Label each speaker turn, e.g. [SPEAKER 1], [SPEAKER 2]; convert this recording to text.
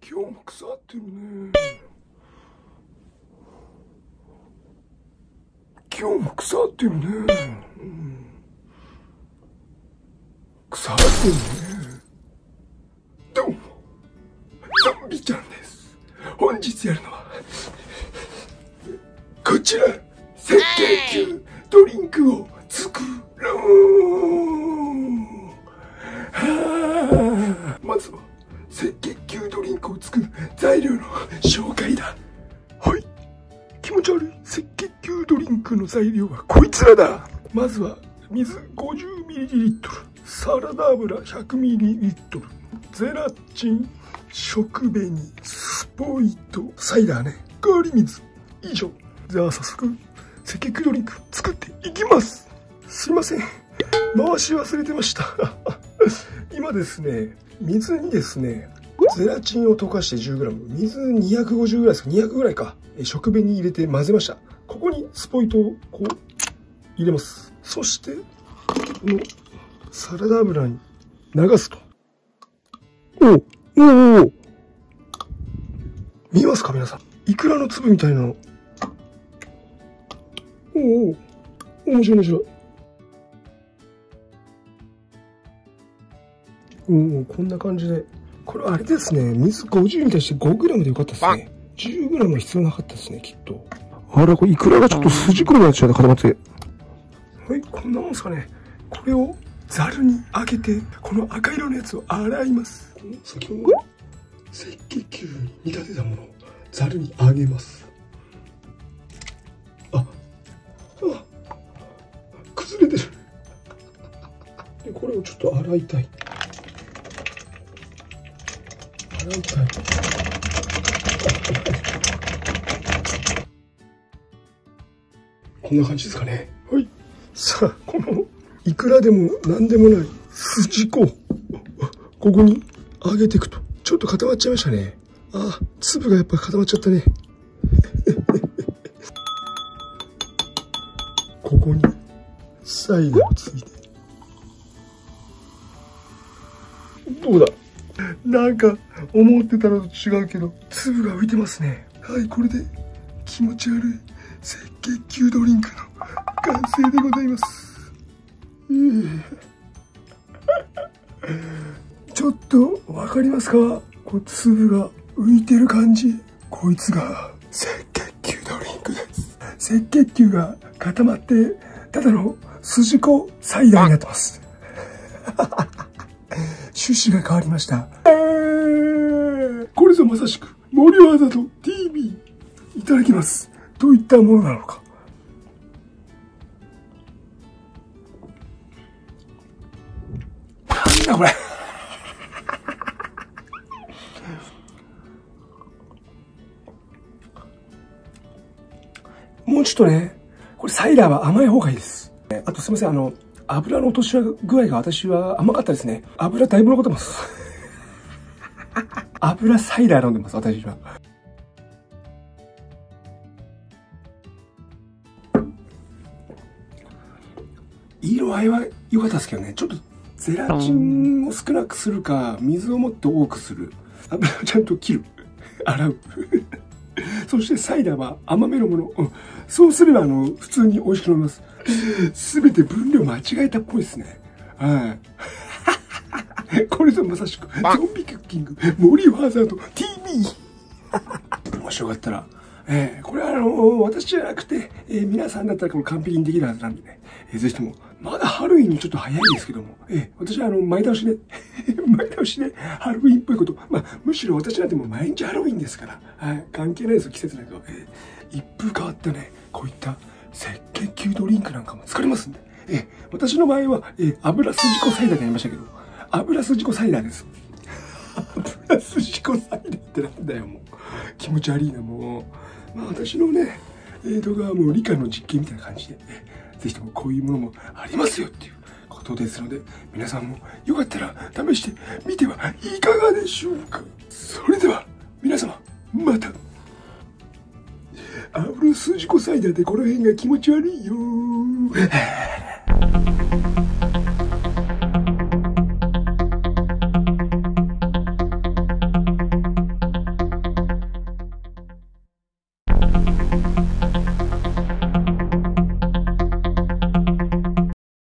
[SPEAKER 1] 今日も腐ってるね。今日も腐ってるね。腐ってるね。どうも、ゾンビちゃんです。本日やるのは、こちら、赤血球ドリンクを作ろう。まずは、赤血球ドリンクを作る材料の紹介だ。はい。気持ち悪い赤血球ドリンクの材料はこいつらだ。まずは水 50ml、サラダ油 100ml、ゼラチン、食紅、スポイト、サイダーね、氷水。以上。じゃあ早速赤血球ドリンク作っていきます。すいません、回し忘れてました今ですね、水にですね、ゼラチンを溶かして 10g、 水250ぐらいですか、200ぐらいか、食紅に入れて混ぜました。ここにスポイトをこう入れます。そしてこのサラダ油に流すと。お見えますか皆さん、イクラの粒みたいなの。面白い面白い。こんな感じで、これあれですね、水50に対して 5g でよかったですね。10g は必要なかったですね、きっと。あら、これイクラがちょっと筋子になっちゃう、固まって。はい、こんなもんですかね。これをザルにあげて、この赤色のやつを洗います。先ほどの赤血球に見立てたものをザルにあげます。崩れてる。で、これをちょっと洗いたい。こんな感じですかね。はい。さあ、このイクラでも何でもない筋子、ここに揚げていくと。ちょっと固まっちゃいましたね。あ、粒がやっぱ固まっちゃったね。ここにサイダーをついて。どうだ、なんか思ってたのと違うけど粒が浮いてますね。はい、これで気持ち悪い赤血球ドリンクの完成でございます。ちょっとわかりますか？こう粒が浮いてる感じ。こいつが赤血球ドリンクです。赤血球が固まってただの筋子サイダーになってます。趣旨が変わりました。これぞまさしく森ワザと TV。 いただきます。どういったものなのか。なんだこれもうちょっとね、これサイダーは甘い方がいいです。あとすみません、油の落とし具合が私は甘かったですね。油だいぶ残ってます。油サイダー飲んでます、私は。色合いは良かったですけどね、ちょっとゼラチンを少なくするか、水をもっと多くする。油をちゃんと切る。洗う。そしてサイダーは甘めのもの。そうすれば普通に美味しく飲みます。すべて分量間違えたっぽいですね。はい。これぞまさしくゾンビクッキング森ワザード TV。 もしよかったら、これは私じゃなくて、皆さんだったらこれ完璧にできるはずなんでね、ぜひとも、まだハロウィンにちょっと早いですけども、私は前倒しで前倒しでハロウィンっぽいこと、むしろ私なんてもう毎日ハロウィンですから、はい、関係ないですよ、季節なんかは。一風変わったね、こういった赤血球ドリンクなんかも作れますんで、私の場合は、油筋子サイダーになりましたけど、油筋子サイダーです。油筋子サイダーってなんだよ、もう。気持ち悪いな、もう。私のね、動画はもう理科の実験みたいな感じで、ぜひともこういうものもありますよっていうことですので、皆さんもよかったら試してみてはいかがでしょうか。それでは、皆様、また。油筋子サイダーでこの辺が気持ち悪いよー。